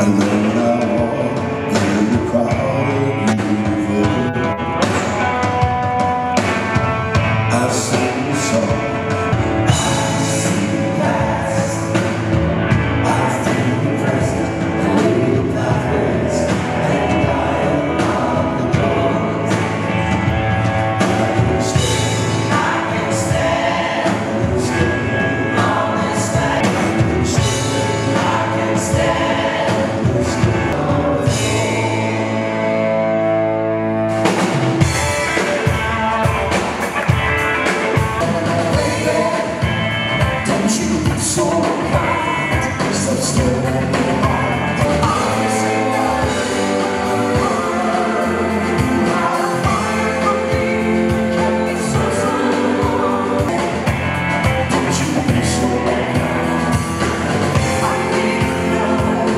Alone I walk in the crowded river. I sing a song. I see the past. I feel the present. I live my ways, and I unlock the doors. I can stand. I can stand. On this night. I can stand. I can stand. So kind, so still in your heart. Don't you be so kind. I need to know.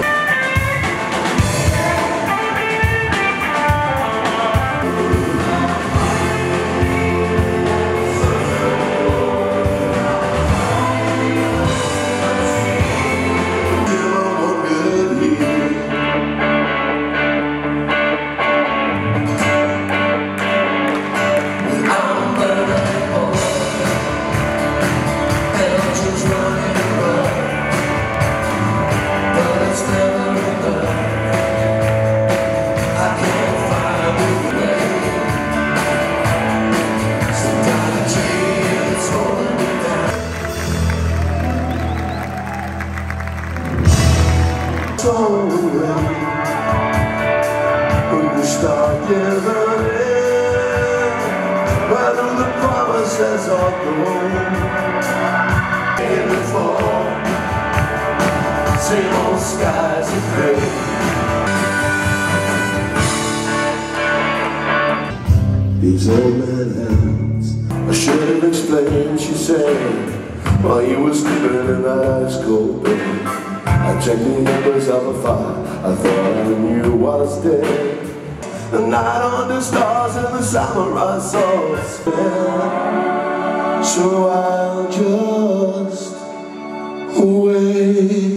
When you start giving in, where do the promises all go? In the fall, same old skies of gray. These old man hands, I should have explained, she said, while you was sleeping in that ice cold bed. I checked the embers of a fire, I thought I knew was dead. The night under stars and the summer I saw spare. So I'll just wait.